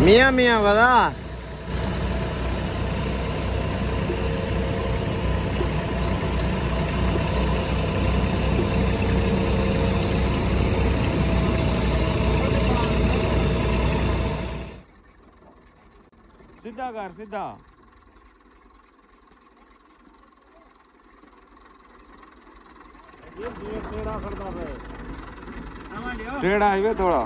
मियाँ मियाँ बता। सीधा कर सीधा। टेढ़ा है थोड़ा।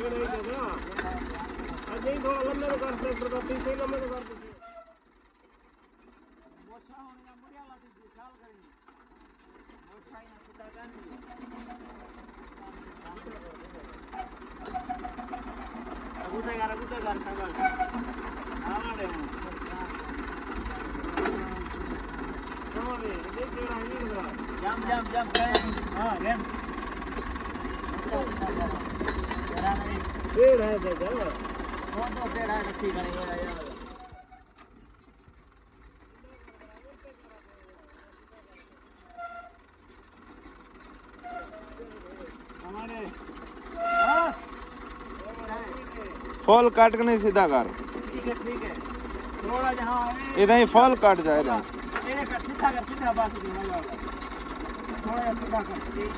फॉल काट के नहीं सीधा कर। ठीक है थोड़ा जहाँ इधर ही फॉल काट जाएगा। सीधा कर सीधा बात थोड़ा सीधा कर।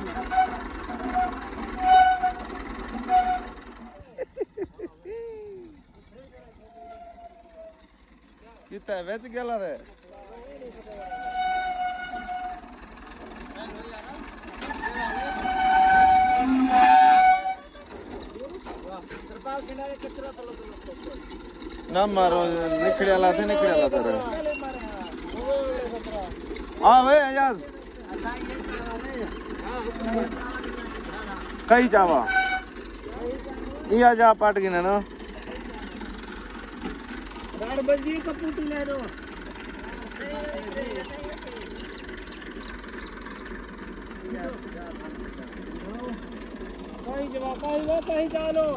कितना वेच गेला रे। ना मारो निकड़ियाला थे रे। हाँ भाई अजाज कहीं चावा ये जा पाट गिने ना कपूटी ले दो। कहीं चलो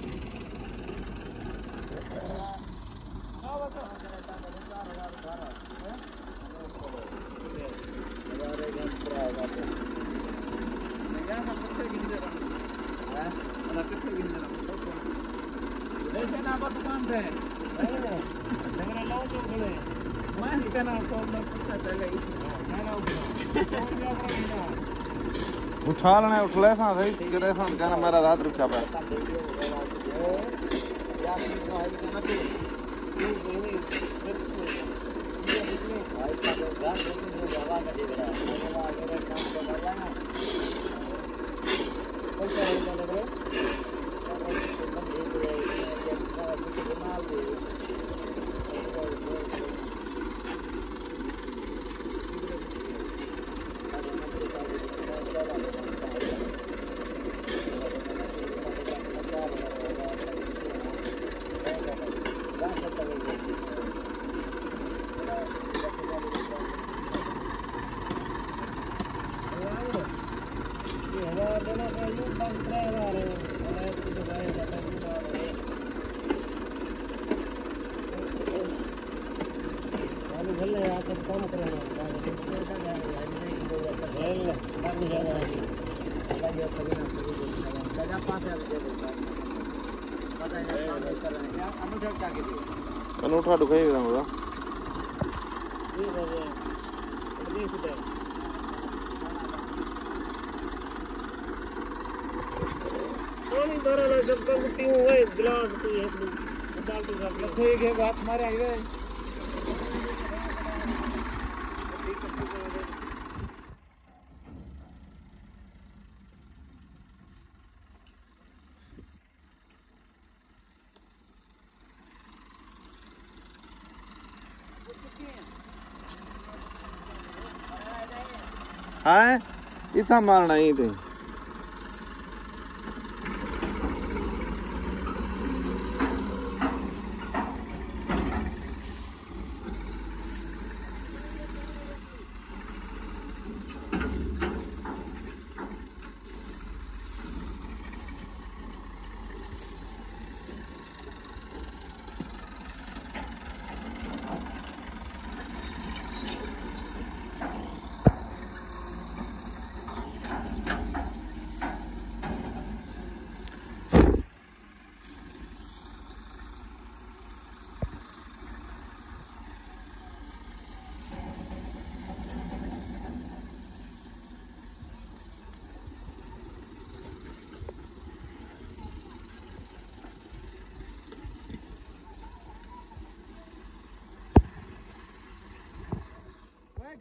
उठा लेना उठ ले सा सही तेरे सा कहना मेरा हाथ रुका पे अनूठा दुखाई विधा होगा पानी भरा ना जब तक मिट्टी हुए गिलास कोई है डाल तो सब ठीक है बात हमारे आई है। हाँ इतना मारना ही थे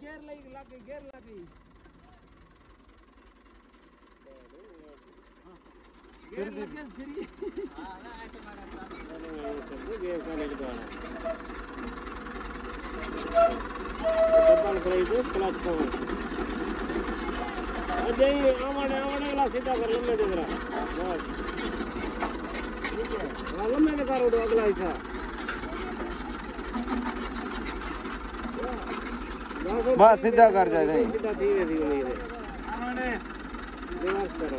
गेर लग गई गेर लग गई गेर लग गया फिर हां ना ऐसे मारा अरे गेर का लेके जाना डबल ब्रेक क्लच को अजय आवाने ला सीधा कर लम्बे दे जरा बस ठीक है लम्बे दे कर उड़ो अगला हिस्सा बस सीधा कर जाए सीधा धीरे धीरे आवाने रिवर्स करो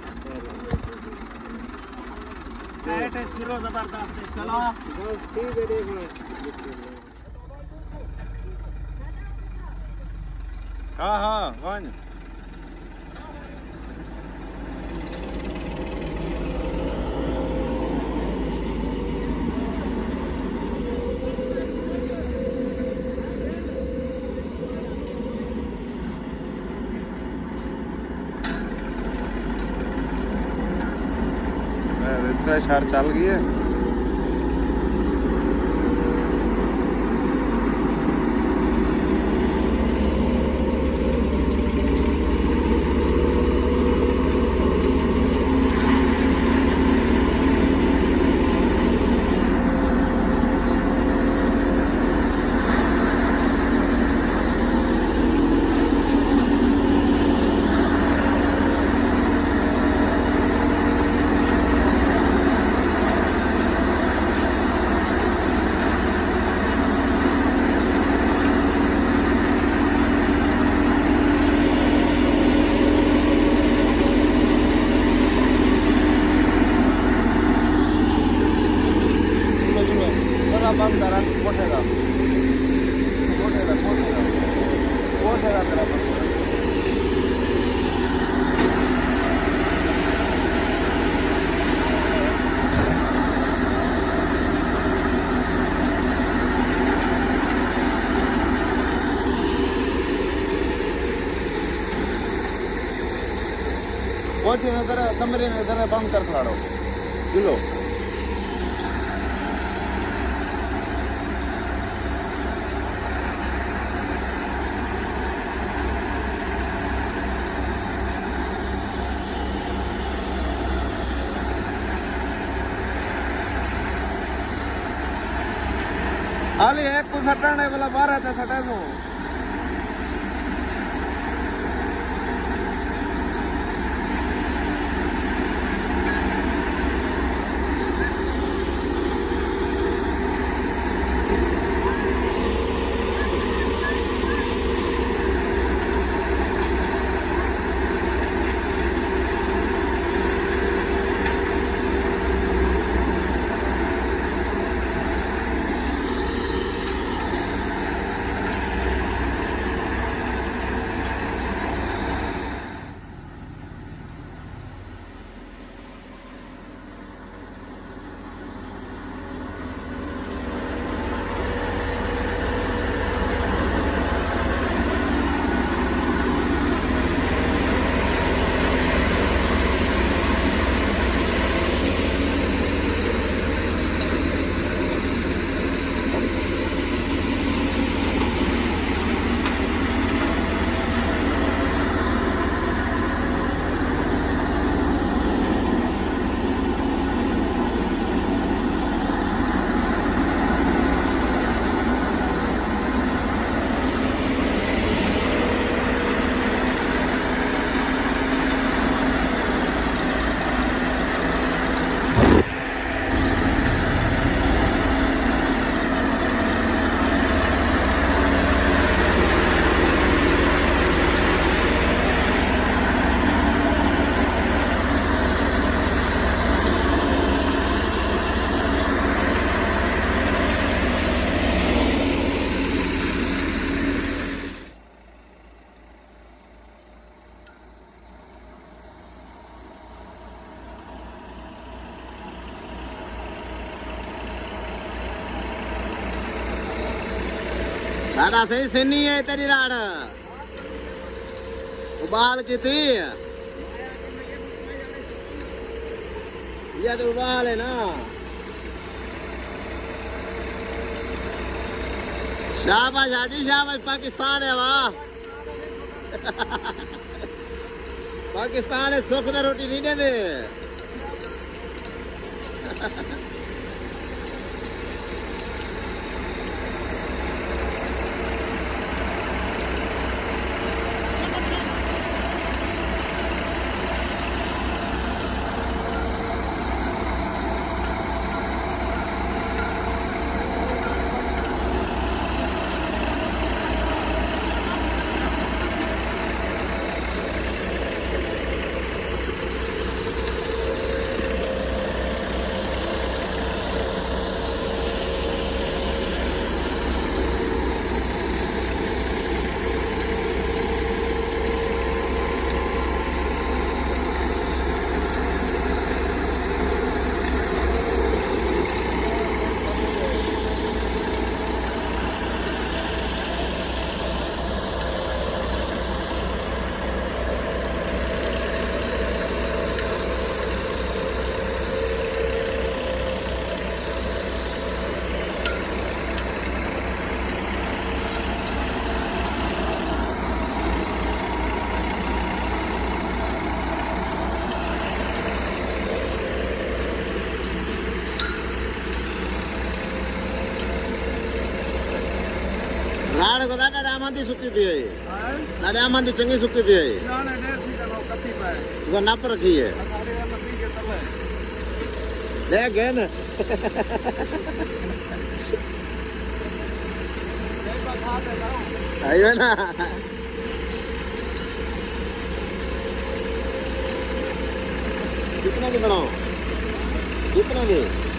ऐसे स्लो जबरदस्त चलो बस ठीक है देखो हाँ वन रिफ्रेशर चल गई है बंद करा कोठेगा तेरा कोठी में तेरा कमरे में तेरा बंद कर खड़ो किलो हाली एक को सटाने वाला 12 था सटा सो दादा सही सिन्नी है तेरी राड उबाल की थी ये तो उबाल है ना शाबाश हाजी शाबाश, पाकिस्तान है वाह। पाकिस्तान है, सुख ने रोटी नहीं दे। राड को दादा रामांदी सुक्की पी है। ना रामांदी चंगी सुक्की पी है। ना ना डेढ़ थी चलो कत्ती पे वो नाप रखी है। हमारे यहाँ पी के तले ले गए ना। आइए ना। कितना की बनाओ? कितना की?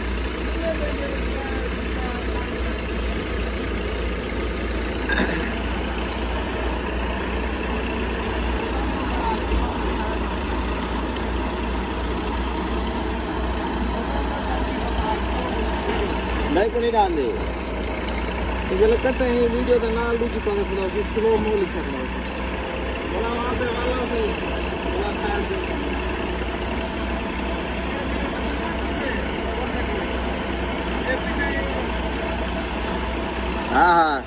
नहीं को नहीं डाल दे। तो जब कट रहे हैं वीडियो तो नाल दूसरी पाने खुदा जो स्लो मो लिखा खुदा। बोला वहाँ पे वाला से बोला साइड से। हाँ हाँ।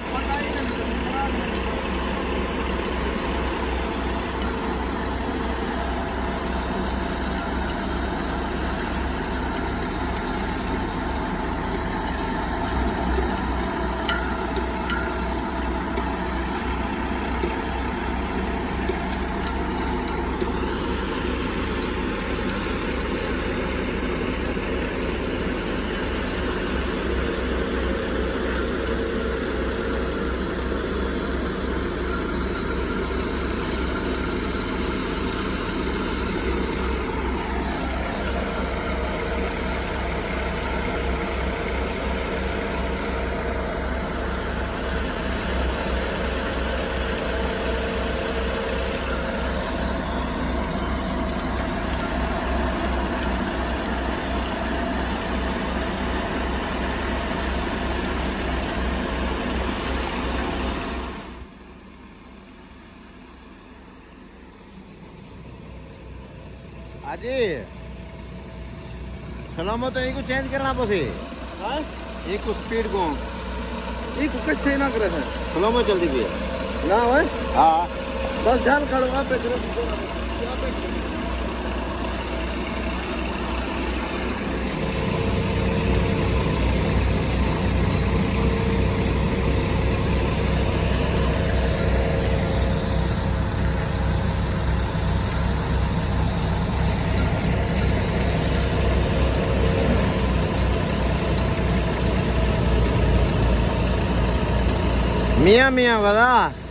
आजी सलामत है इनको चेंज करना पड़े। हाँ एक को स्पीड को ये कुछ सही ना करे है सलामत जल्दी भी ना है। हाँ बस जान काढ़ो वहाँ पे करो मियाँ मियाँ बता